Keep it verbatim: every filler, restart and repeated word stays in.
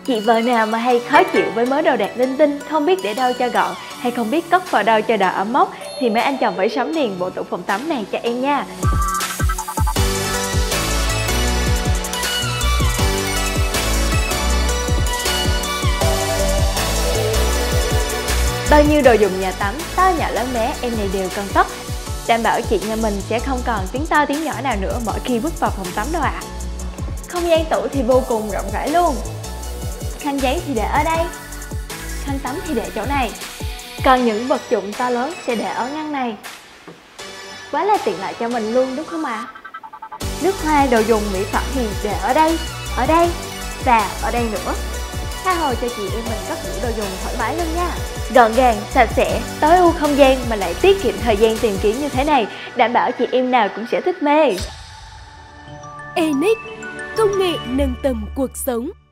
Chị vợ nào mà hay khó chịu với mớ đồ đạc linh tinh, không biết để đâu cho gọn hay không biết cất vào đâu cho đỡ ẩm mốc thì mấy anh chồng phải sắm liền bộ tủ phòng tắm này cho em nha. Bao nhiêu đồ dùng nhà tắm, to nhỏ lớn bé, em này đều cần tất. Đảm bảo chị nhà mình sẽ không còn tiếng to tiếng nhỏ nào nữa mỗi khi bước vào phòng tắm đâu ạ. À. Không gian tủ thì vô cùng rộng rãi luôn. Khăn giấy thì để ở đây, khăn tắm thì để chỗ này. Còn những vật dụng to lớn sẽ để ở ngăn này. Quá là tiện lợi cho mình luôn đúng không ạ? À? Nước hoa, đồ dùng, mỹ phẩm thì để ở đây, ở đây và ở đây nữa. Tha hồ cho chị em mình cất những đồ dùng thoải mái luôn nha. Gọn gàng, sạch sẽ, tối ưu không gian mà lại tiết kiệm thời gian tìm kiếm như thế này, đảm bảo chị em nào cũng sẽ thích mê. Enic, công nghệ nâng tầm cuộc sống.